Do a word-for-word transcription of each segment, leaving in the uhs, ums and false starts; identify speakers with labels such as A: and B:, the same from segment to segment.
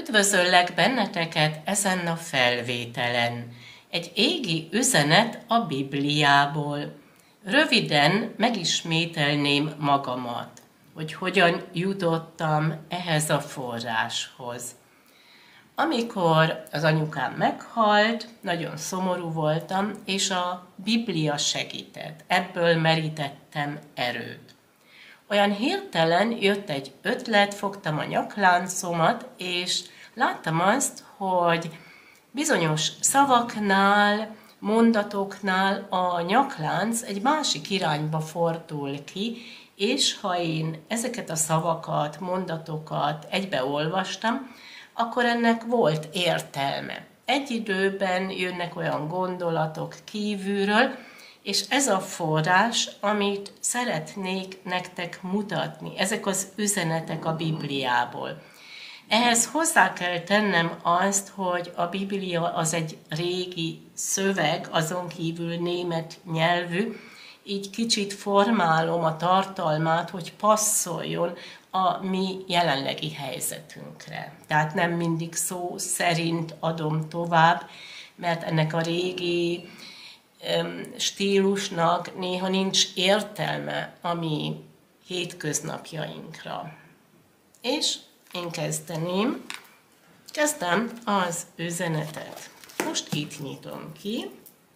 A: Üdvözöllek benneteket ezen a felvételen. Egy égi üzenet a Bibliából. Röviden megismételném magamat, hogy hogyan jutottam ehhez a forráshoz. Amikor az anyukám meghalt, nagyon szomorú voltam, és a Biblia segített. Ebből merítettem erőt. Olyan hirtelen jött egy ötlet, fogtam a nyakláncomat, és láttam azt, hogy bizonyos szavaknál, mondatoknál a nyaklánc egy másik irányba fordul ki, és ha én ezeket a szavakat, mondatokat egybeolvastam, akkor ennek volt értelme. Egy időben jönnek olyan gondolatok kívülről, és ez a forrás, amit szeretnék nektek mutatni, ezek az üzenetek a Bibliából. Ehhez hozzá kell tennem azt, hogy a Biblia az egy régi szöveg, azon kívül német nyelvű, így kicsit formálom a tartalmát, hogy passzoljon a mi jelenlegi helyzetünkre. Tehát nem mindig szó szerint adom tovább, mert ennek a régi stílusnak néha nincs értelme a mi hétköznapjainkra. És én kezdeném, kezdem az üzenetet. Most itt nyitom ki,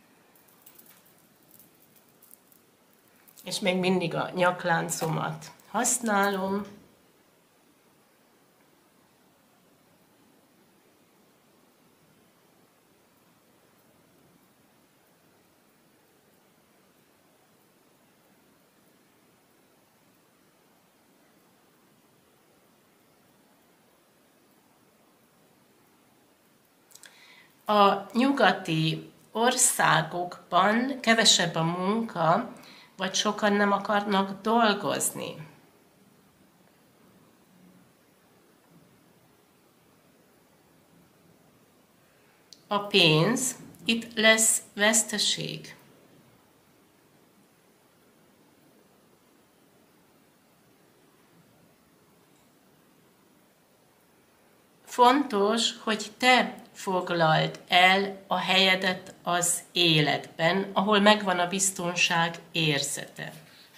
A: és még mindig a nyakláncomat használom. A nyugati országokban kevesebb a munka, vagy sokan nem akarnak dolgozni. A pénz, itt lesz veszteség. Fontos, hogy te foglald el a helyedet az életben, ahol megvan a biztonság érzete.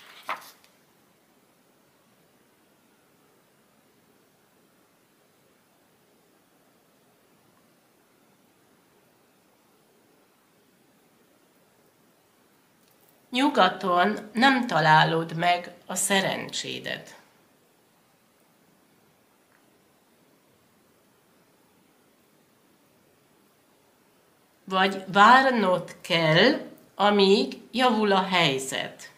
A: Nyugaton nem találod meg a szerencsédet. Vagy várnod kell, amíg javul a helyzet.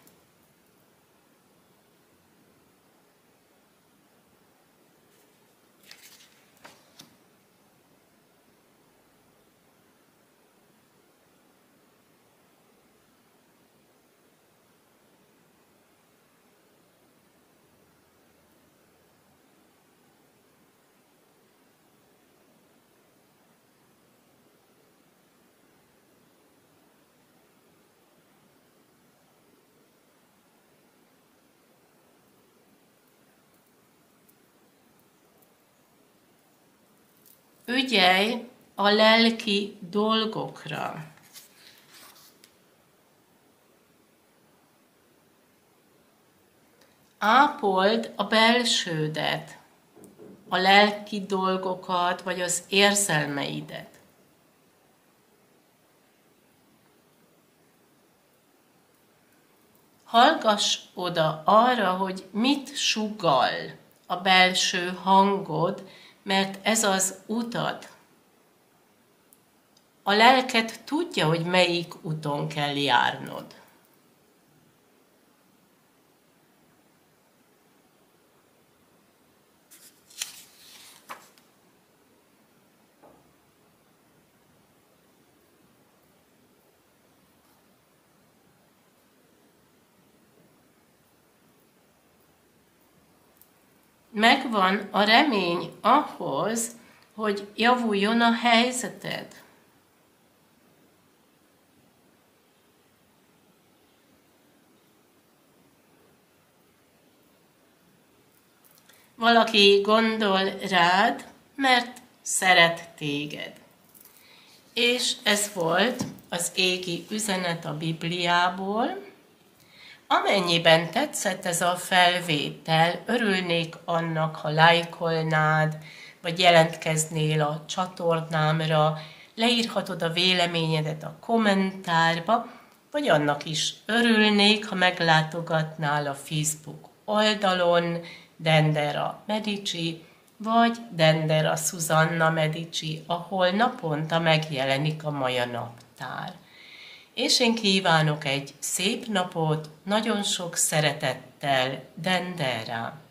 A: Ügyelj a lelki dolgokra. Ápold a belsődet, a lelki dolgokat, vagy az érzelmeidet. Hallgass oda arra, hogy mit sugall a belső hangod, mert ez az utad. A lelked tudja, hogy melyik úton kell járnod. Megvan a remény ahhoz, hogy javuljon a helyzeted. Valaki gondol rád, mert szeret téged. És ez volt az égi üzenet a Bibliából. Amennyiben tetszett ez a felvétel, örülnék annak, ha lájkolnád, vagy jelentkeznél a csatornámra, leírhatod a véleményedet a kommentárba, vagy annak is örülnék, ha meglátogatnál a Facebook oldalon Dendera Medici, vagy Dendera Susanna Medici, ahol naponta megjelenik a Maja Naptár. És én kívánok egy szép napot, nagyon sok szeretettel, Dendera!